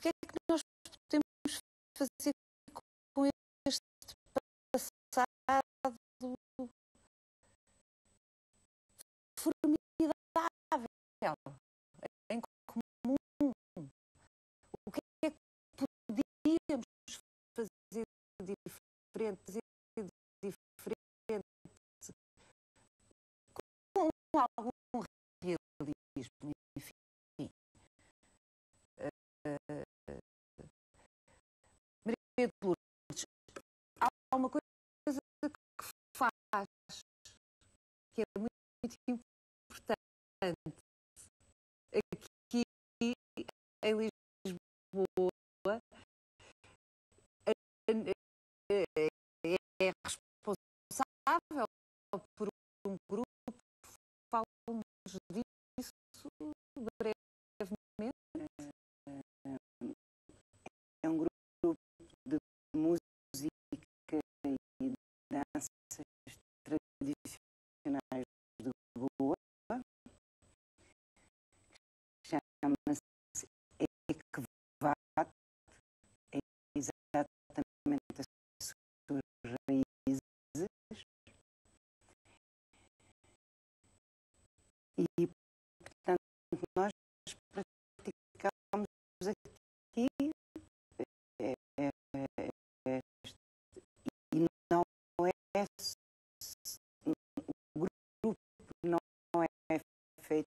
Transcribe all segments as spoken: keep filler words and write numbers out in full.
que é que nós podemos fazer com este passado formidável em comum? O que é que podíamos fazer diferente, fazer diferente, com algum realismo, enfim. Uh, Maria de Lourdes, há uma coisa que faz que é muito, muito importante aqui em Lisboa, é responsável por um grupo, fala-nos disso brevemente. É um grupo de música e danças tradicionais de Goa, chama-se Ekvat, é exatamente as suas raízes, e portanto nós praticamos aqui é, é, é, e não é o grupo não é feito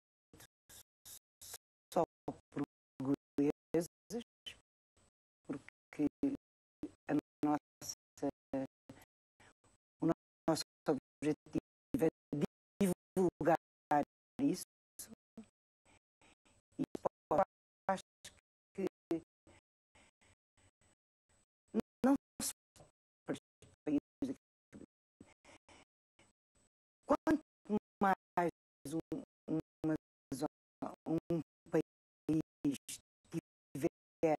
só por portugueses, porque a nossa, o nosso objetivo é divulgar isso, e acho que não se para os países, quanto mais um, uma zona, um país tiver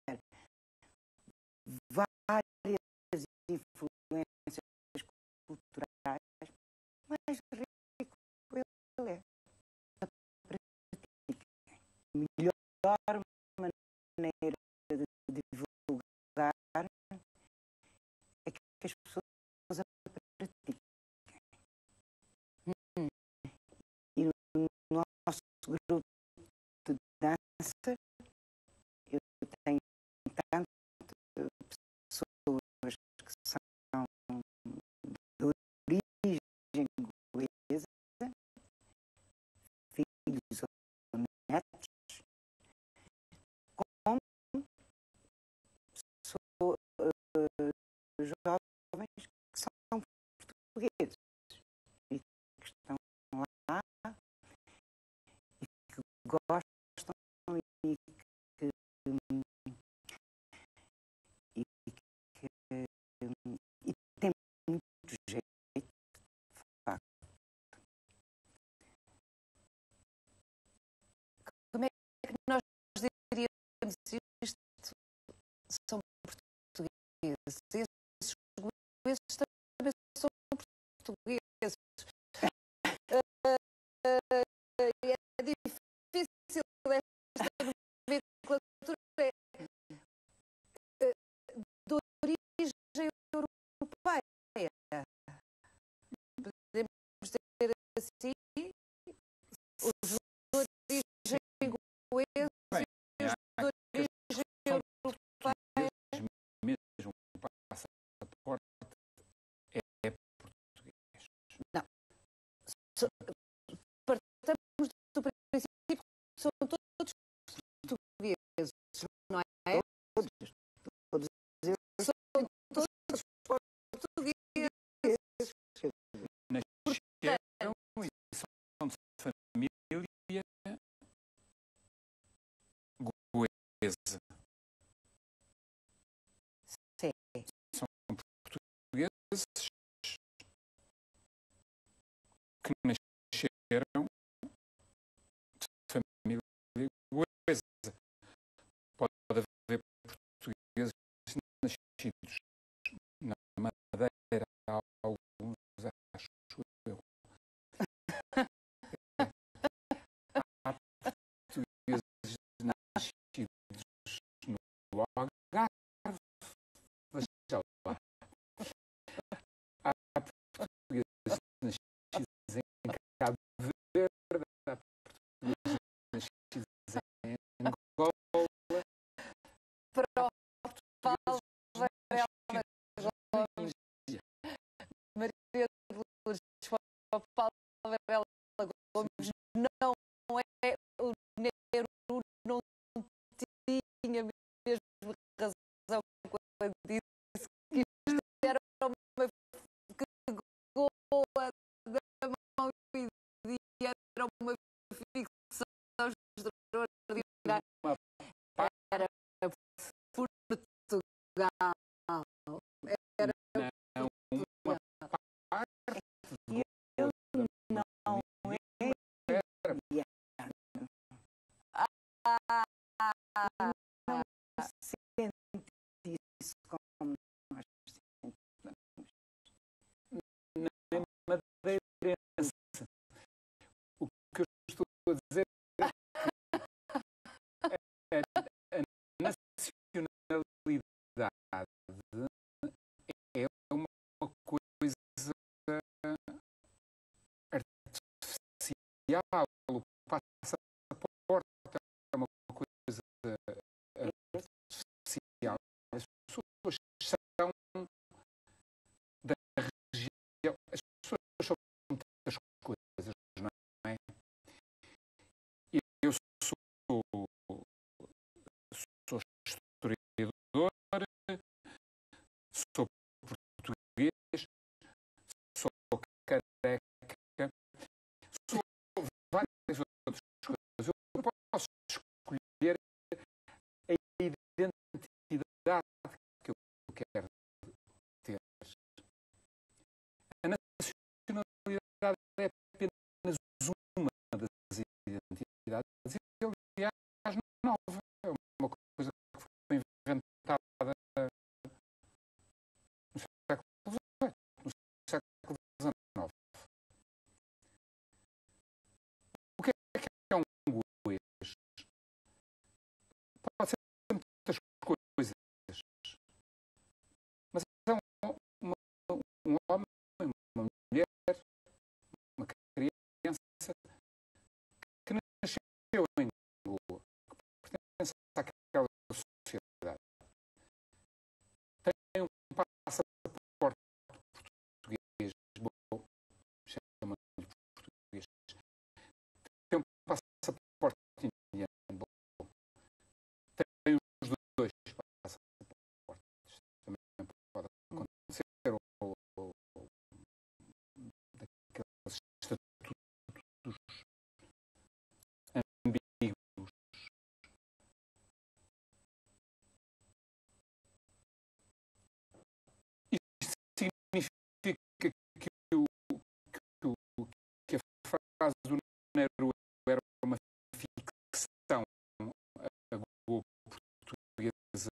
várias influências culturais, mais rico ele é. A prática, melhor maneira de divulgar é que as pessoas a pratiquem. Hum. E no nosso grupo de dança, eu tenho tanto pessoas que são de origem goesa, filhos ou netos, como sou, uh, jovens que são portugueses e que estão lá e que gostam e que, e que e tem muito jeito, de facto. Como é que nós diríamos isto? São portugueses. Esses goeses também são portugueses. Uh, uh, é difícil esta nomenclatura. É, uh, de origem europeia. Podemos dizer assim, os de origem goesa e os de origem europeia. Mesmo o passaporte é português. Não. So, partamos do princípio que são todos portugueses, não é? Todos, todos eles São todos portugueses. Nasceram e são de família goesa. Sim. São portugueses que nasceram de família goesa. Pode haver portugueses nascidos na Madeira, há alguns, acho eu. Há portugueses nascidos no não sente isso como nós sentimos. Nem madeirense. O que eu estou a dizer é que a, a nacionalidade é uma coisa artificial. O passaporte é uma coisa artificial. As pessoas são da região. As pessoas são muitas coisas, não é? Eu sou, sou historiador, sou português, sou careca, sou várias outras coisas. Eu posso escolher a identidade que eu quero ter. A nacionalidade é apenas uma das identidades e, aliás, nova. É uma coisa que foi inventada no século dezoito, no século dezenove. O que é que é um goês? Pode ser muitas coisas, mas é um, uma, um homem, uma mulher, uma criança que nasceu em Goa, que pertence àquela sociedade. Tem um passaporte português, bom, chama-lhe português. Tem um passaporte indiano, bom. Tem os dois passaportes. Também pode acontecer, ou, ou, ou daqueles estatutos ambíguos. Isto significa que, o, que, o, que a frase do Nero era uma ficção. A Goa portuguesa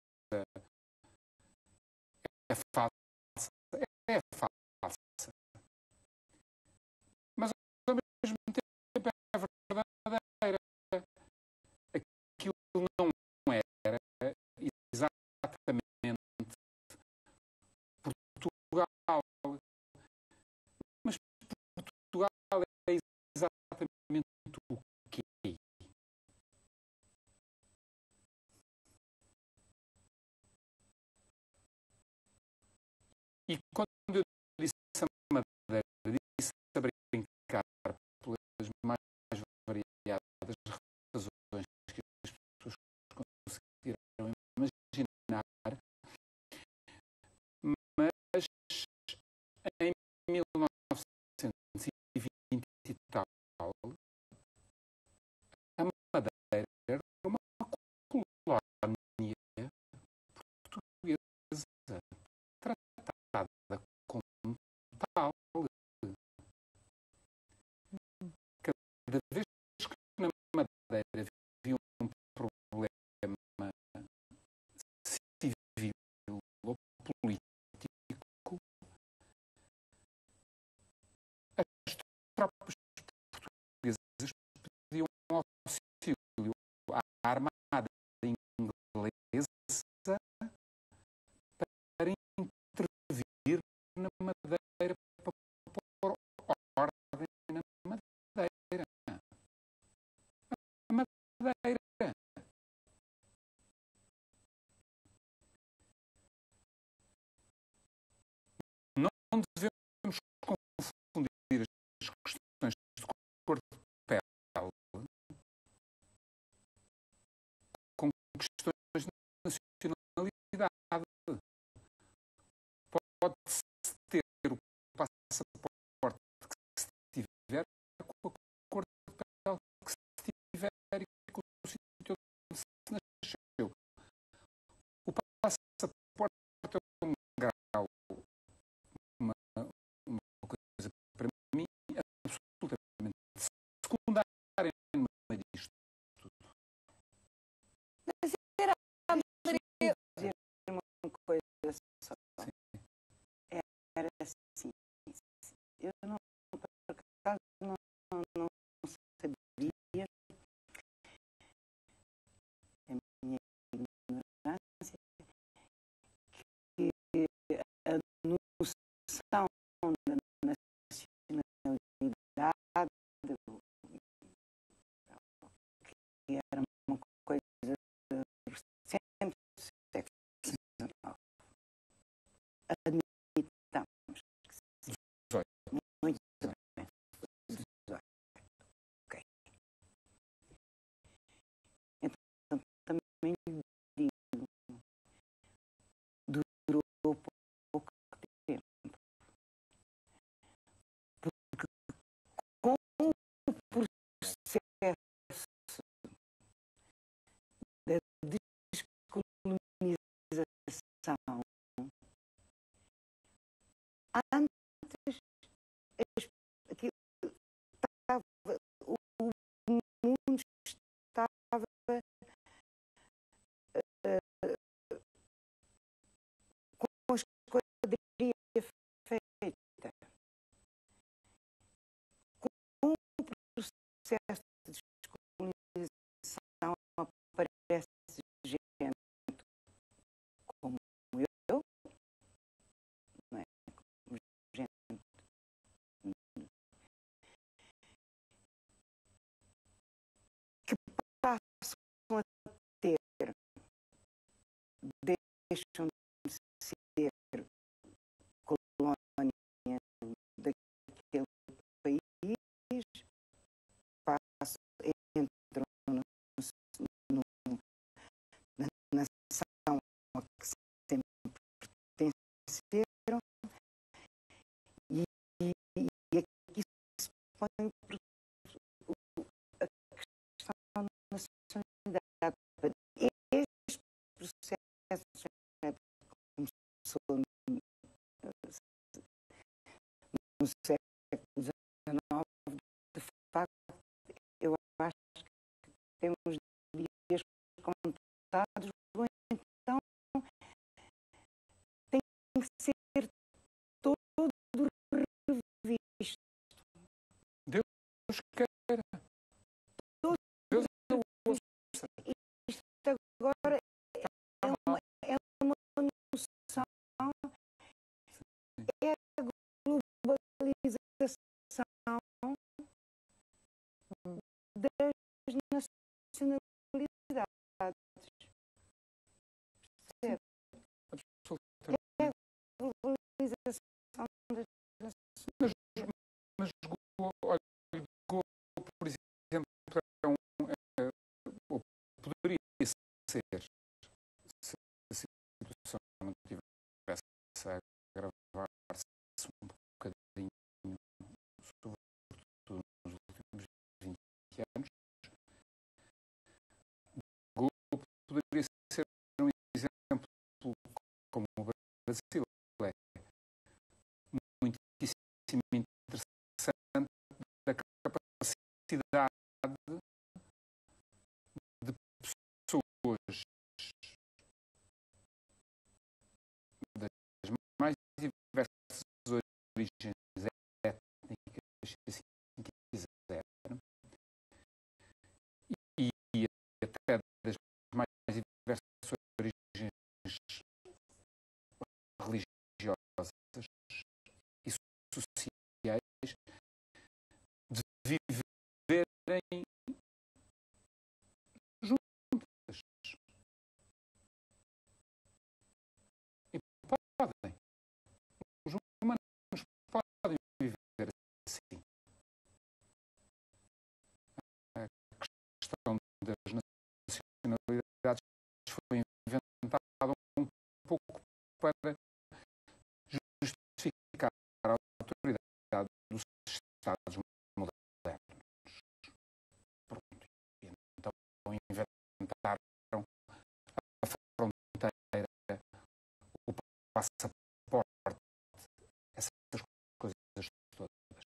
é falsa. É falsa. Mas, ao mesmo tempo, é verdadeira. Aquilo não era exatamente Portugal. Mas Portugal é exatamente o quê? E quando eu disse a Madeira, disse a brincar pelas mais variadas razões que as pessoas conseguiram imaginar, mas em mil novecentos e vinte e tal, a Madeira era uma colónia portuguesa, tratada como tal. Cada vez que na Madeira havia um problema civil ou político, as tropas portuguesas pediam auxílio à armada inglesa para intervir na Madeira, para pôr ordem na Madeira. A Madeira. Não devemos confundir as questões de cor de pele com questões de nacionalidade. Pode-se ter o passaporte que se tiver com a cor de pele que se tiver e com o sítio onde se nasceu. O passaporte é um grau, uma, uma coisa para mim absolutamente secundária no meio disto tudo. Mas era a Maria dizer uma coisa só. Era assim. Eu não, por acaso, não, não sabia. A minha ignorância, que a noção da nacionalidade, que era uma coisa recente, excepcional, admitamos que sim. Muito bem. Ok. Então, também digo, durou pouco tempo. Porque com o processo da descolonização, antes aquilo estava, o mundo estava uh, com a esquadrilha feita. Com o processo de descolonização aparece gente como eu, não é? Como gente que passam a ter, deixam de ser colónia daquele país, passam, entram no, no, na nação a que sempre pertenceram, e, e, e aqui se põe a questão da nacionalidade. Este processo começou no, no século dezenove, de facto, eu acho que temos dias contados, ou então tem que ser todo revisto. Deus queira. Todo Deus revisto. Isto agora é uma, é uma noção, é a globalização das nacionalidades. Percebe? É a globalização das nacionalidades. Mas, olha, por exemplo, é um, é, poderia ser, se a situação não tivesse a agravar-se um bocadinho, sobretudo nos últimos vinte anos, Goa poderia ser um exemplo como o Brasil é muitíssimo interessante da capacidade de pessoas das mais diversas origens étnicas, se assim quiser, e, e até das mais diversas origens religiosas e sociais, de viverem juntas. E podem. Os humanos podem viver assim. A questão das nacionalidades foi inventada um pouco para justificar a autoridade dos Estados modernos. Pronto. E então inventaram a fronteira, o passaporte, essas coisas todas.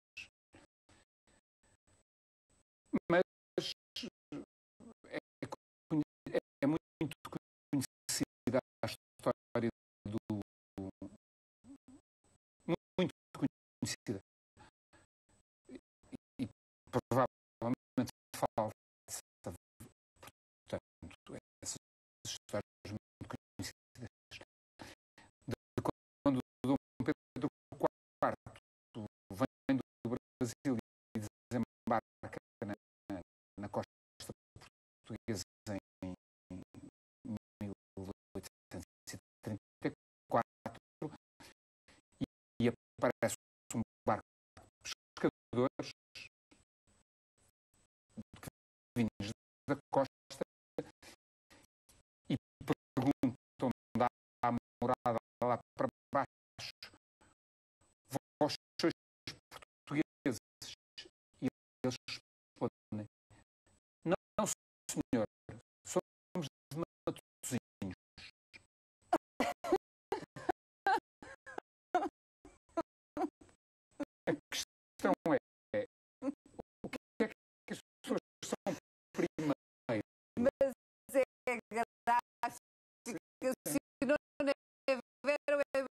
Mas é, é, é muito Brasil e desembarca na, na costa portuguesa em mil oitocentos e trinta e quatro e, e aparece um barco de pescadores que vinhos da costa e perguntam da morada lá para baixo: vós sois portugueses? E eles respondem: não, não senhor, somos de Matosinhos. A questão é, o que é que as pessoas são primeiro? Mas é gráfico, se não é ver, é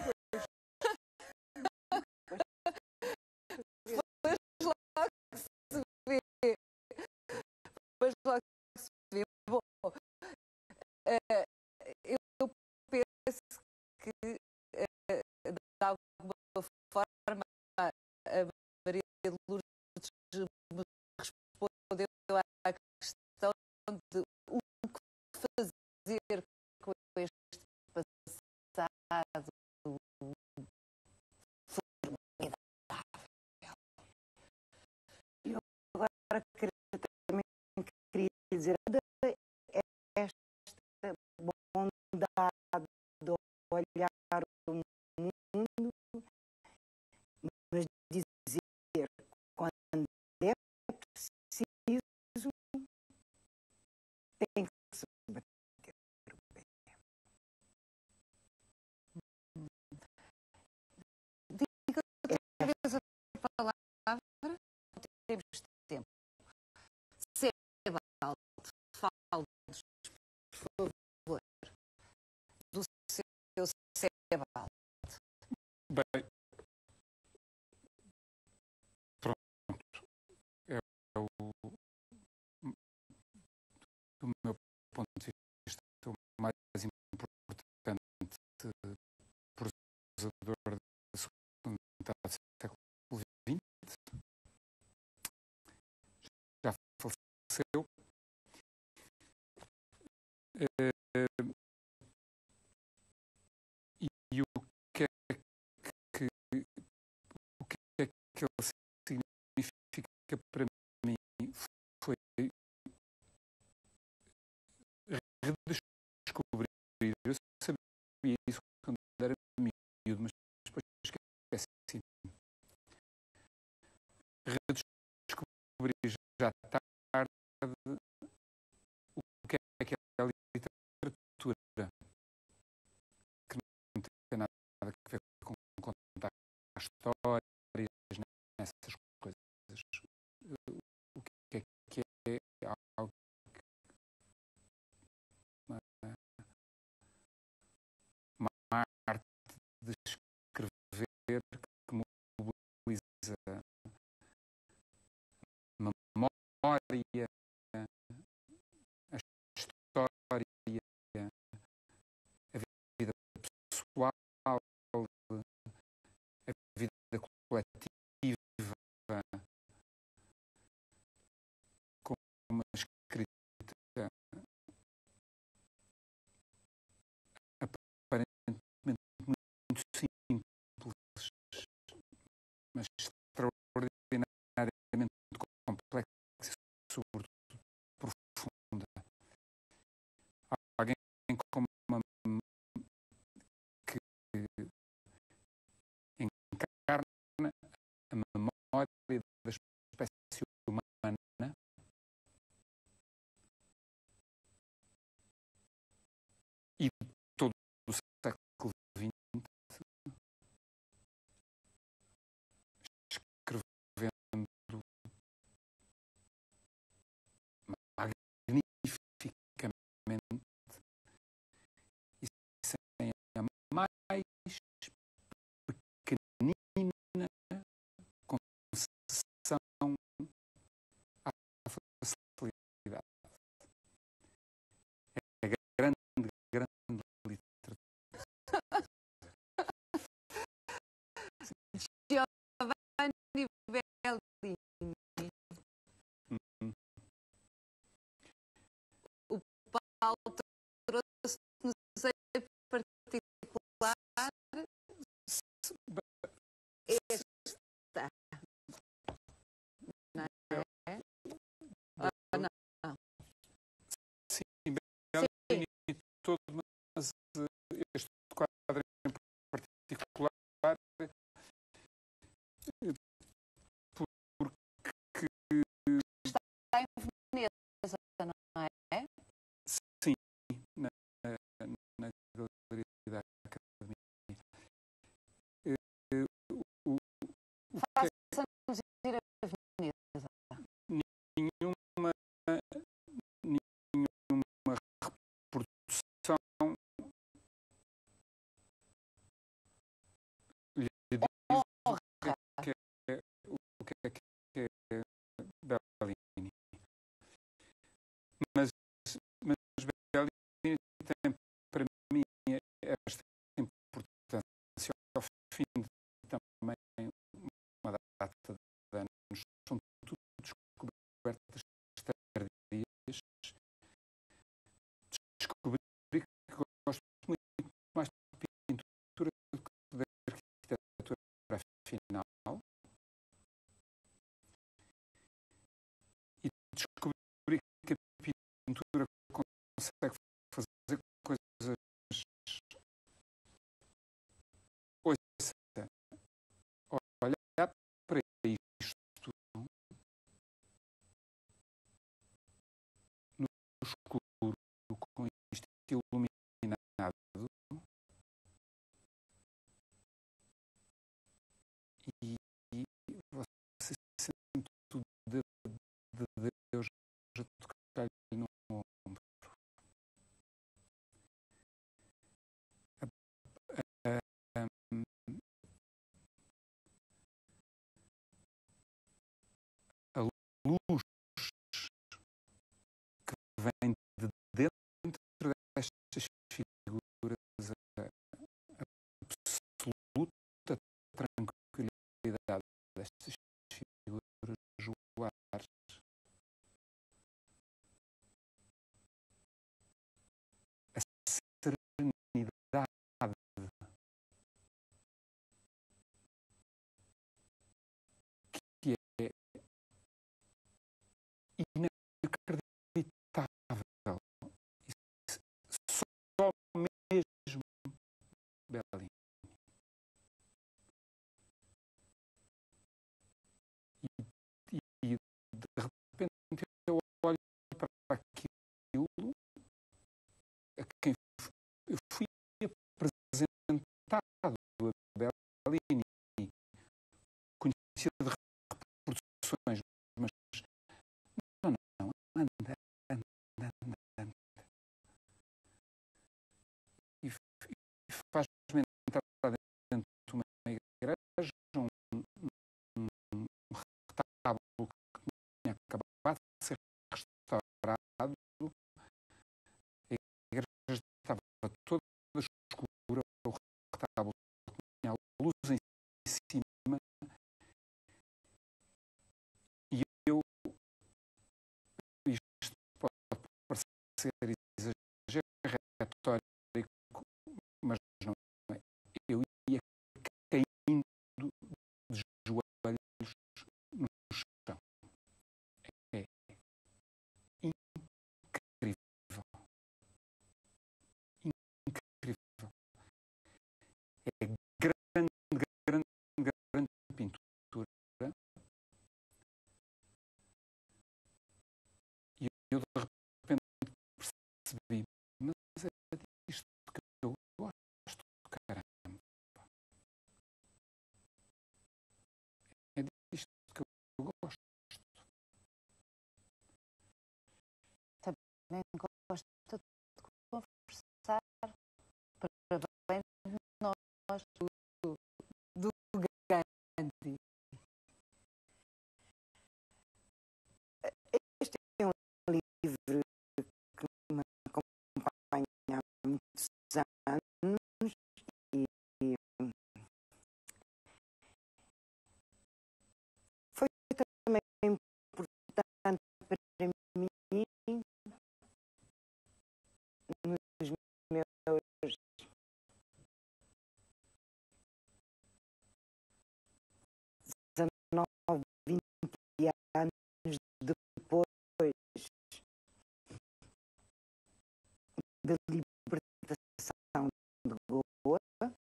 depois lá que se vê. Depois lá que se vê. Bom, uh, eu penso que, uh, de alguma forma, a Maria de Lourdes me respondeu à questão de o que fazer com este passado formidável. Eu agora queria, também queria dizer esta bondade de olhar o mundo, mas dizer quando é preciso tem que se bater o pé. Diga outra vez a palavra, não temos tempo. Sebald, fale-nos, por favor, do seu Sebald. Bem, pronto, é o, do meu ponto de vista, o mais importante prosador da segunda metade do século vinte. Já faleceu. Uh, e, e o que é que o que é que ele significa para mim foi redescobrir. Eu sabia isso quando era miúdo, mas depois esqueci. Redescobrir já tarde o que é que é a literatura, que não tem nada a ver com contar histórias, nessas coisas. O que é que é algo que uma, uma arte de escrever que mobiliza memória, a história, a vida pessoal, a vida coletiva, com uma escrita aparentemente muito simples, mas extraordinariamente complexa e, sobretudo, profunda. Alguém como uma que encarna a memória da espécie humana e de todo o século vinte, escrevendo magnificamente trouxe-nos em particular esta, não é? Ou não? Sim, Bellini todo, mas eh, este quadro em particular, eh, porque Está em Veneza, não é? sim, na, na Galeria da Academia. Eh, eh, o, o que é Faça-nos ir a Veneza. nenhuma, nenhuma reprodução lhe diz o que é que é, o que é, que é Bellini. Mas, mas Bellini tem para mim esta importância ao fim de também uma data de anos. São tudo descobertas tardias. Descobri que gosto muito mais de pintura do que de arquitetura, afinal. E descobri que a pintura consegue fazer coisas. Ouça, olhar para isto no escuro, com isto iluminado, e, e você sente tudo de, de Deus a tocar-lhe no ombro. A, a, a luz que vem de dentro destas figuras, a, a absoluta tranquilidade destas figuras joares, a serenidade que é inacreditável. Isso, só mesmo Bellini. E, e de repente eu olho para aquilo a quem eu fui apresentado a Bellini, conhecia de reproduções, mas não, não, anda, anda, anda, anda. E, e faz-me entrar dentro de uma igreja, um, um, um retábulo que tinha acabado de ser restaurado. A igreja estava toda escura, o retábulo tinha a luz em cima, e eu, isto pode parecer exageratório, mas não é. Eu ia caindo de joelhos no chão. É incrível. Incrível. É grande, grande, grande pintura. E eu de repente percebi, mas é disto que eu gosto, caramba. É disto que eu gosto. Também gosto de conversar para bem de nós, do, do Gandhi. Este é um livro que me acompanha há muitos anos e foi também importante para mim da libertação de Goa,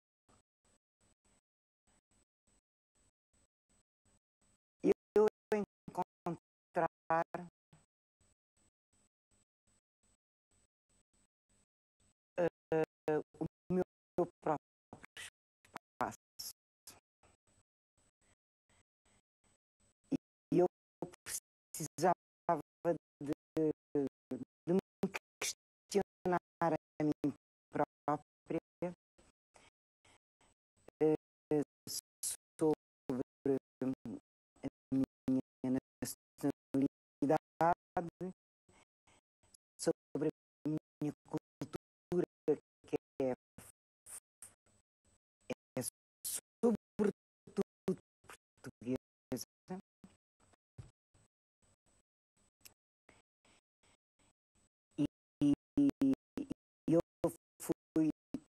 eu encontrar uh, o meu próprio espaço. E eu precisava de, de me questionar a mim própria uh, sobre a minha nacionalidade, sobre a minha cultura, que é, é sobretudo portuguesa. E, e, e eu fui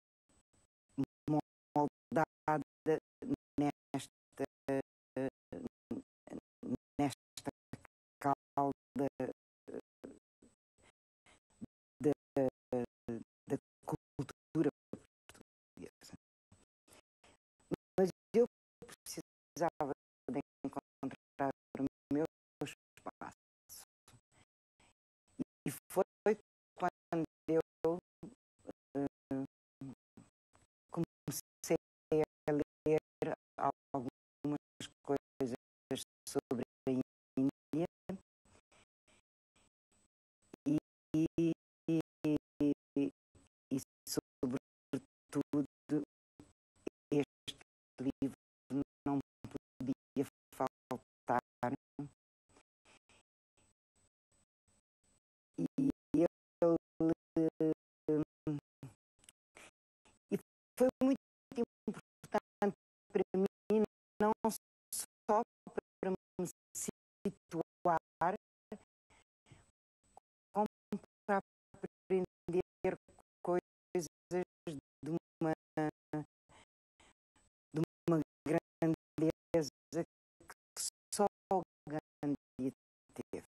moldada nesta, nesta cauda da, da cultura portuguesa. Mas eu precisava de encontrar o meu espaço. E foi quando eu uh, comecei a ler algumas coisas sobre a Índia e, e, e, e sobretudo este livro não podia faltar. E ele e foi muito importante para mim, não só para me situar, como para aprender coisas de uma, de uma grandeza que só Gandhi teve.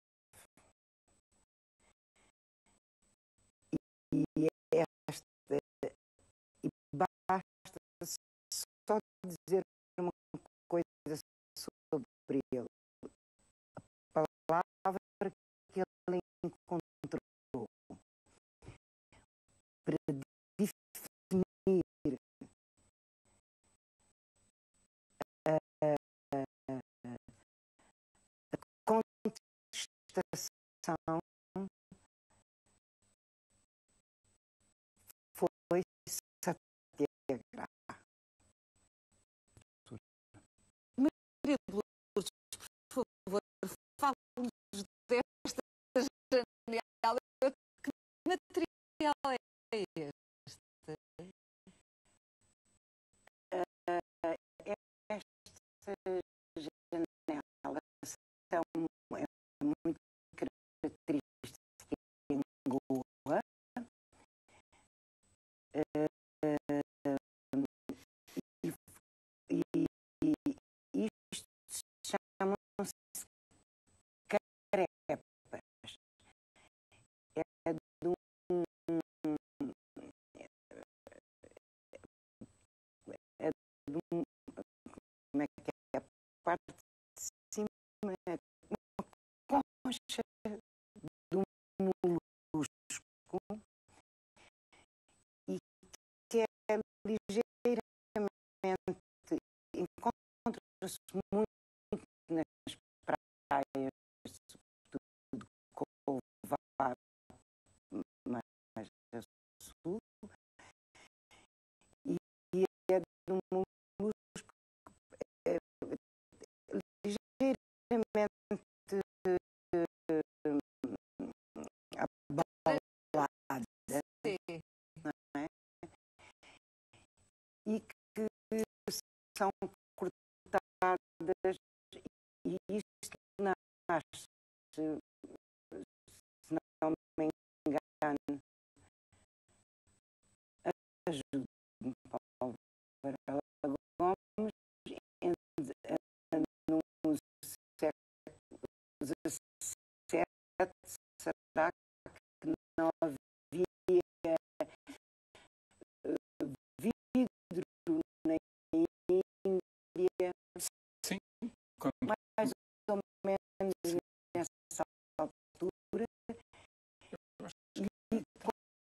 E esta, e basta só dizer uma coisa sobre ele. A palavra que ele encontrou para definir a, a, a contestação foi Satyagraha. Maria de Lourdes, por favor, fale-nos desta janela. Que material é este? Uh, esta janela são, é muito característica em Goa. Uh, e, e, e isto chamam-se carepas. É de um, é de um, como é que é? A parte de cima é uma concha de um molusco e que é ligeiramente, encontra-se muito nas praias, sobretudo Covar, mais a sul, e é de um molusco é, ligeiramente abalada, não é? E que são cortadas, e isto nasce, se não me engano, ajude-me, Paulo Varela Gomes, no século dezassete, será que não havia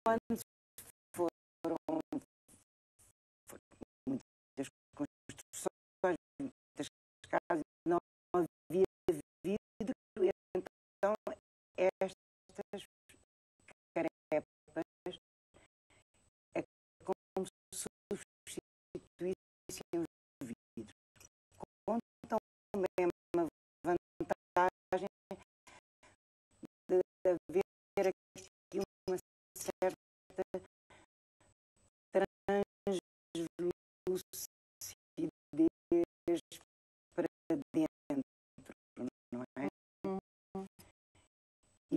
quando foram, foram muitas construções, muitas casas, não havia vidro, então estas carepas é como se substituíssem os vidros. Contam também uma vantagem de haver aqui uma certa translucidez para dentro, não é? E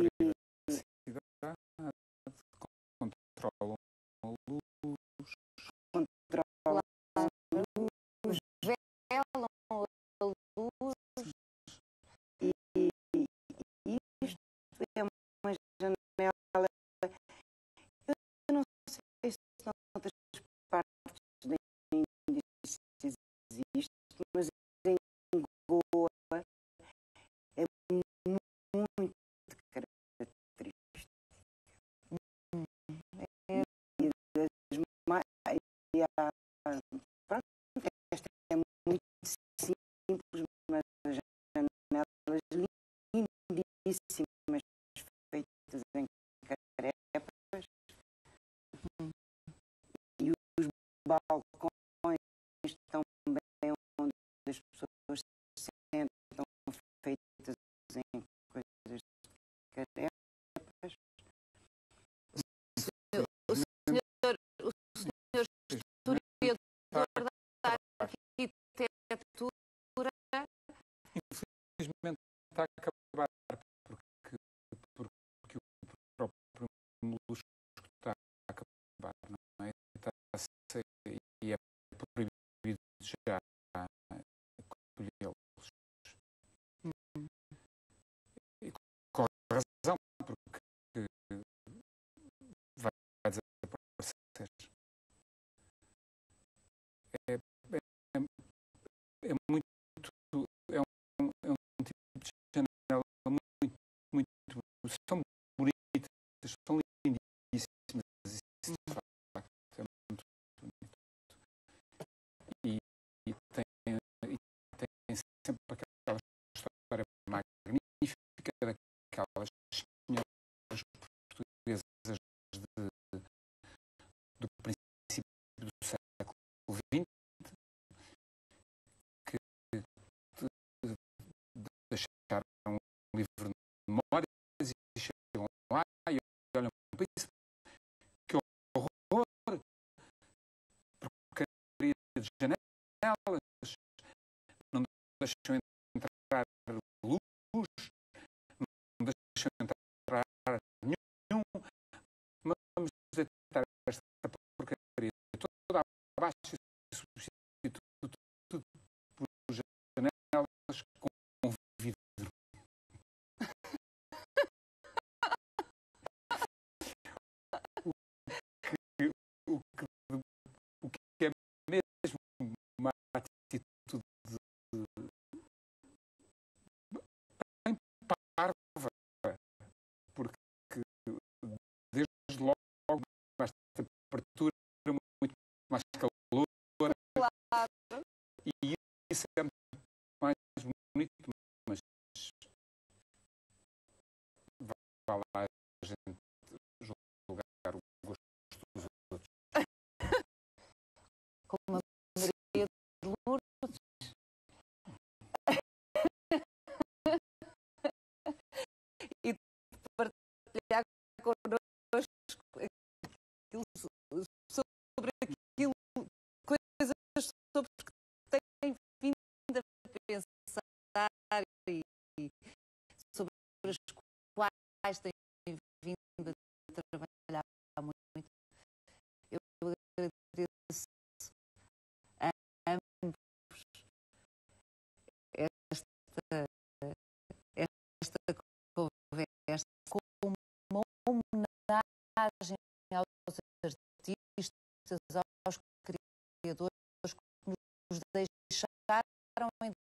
controlam a luz, controlam a luz, velam a luz. E, e isto é uma janela. Eu não sei se noutras partes da Índia existe, mas em Goa é muito característico. É. E das mais, e há, pronto, esta é muito simples, mas as janelas lindíssimas feitas em carepas e os balcões também onde as pessoas se sentam feitas em coisas de carepas. O senhor, o senhor historiador da arquitetura, infelizmente está a acabar porque, porque o próprio molusco está a acabar, não é? Está a ser, e é proibido já colhê-los. Hum. E com razão, porque vai desaparecer. É, é, é muito, é um, é um tipo de janela muito, muito, são bonitas, são lindíssimas, isso de facto é muito bonito. E, e, tem, e tem sempre aquela história magnífica daquelas senhoras portuguesas de, do princípio do século vinte que deixaram um livro de memórias e chegam lá e olham para isso. Que horror! Porcaria de janelas, não deixam entrar luz, não deixam entrar nenhum. Vamos deitar esta porcaria toda abaixo e substituir tudo, tudo por janelas com vidro. O que, o que é mesmo uma atitude bem parva, porque desde logo mais temperatura, muito mais calor, claro. e isso é mais bonito, mas vá lá a gente julgar o gosto dos outros. Como a Maria de Lourdes. E partilhar connosco aquilo, sobre aquilo, coisas sobre que têm vindo a pensar e, e sobre as quais têm vindo a trabalhar muito. Eu agradeço a ambos esta, esta conversa como uma homenagem aos artistas, aos criadores que nos deixaram em